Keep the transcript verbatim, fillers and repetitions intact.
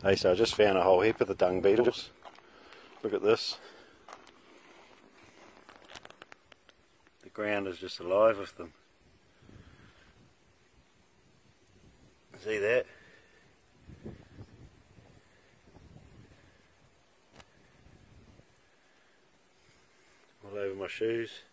Hey, so I just found a whole heap of the dung beetles. Look at this. The ground is just alive with them. See that? All over my shoes.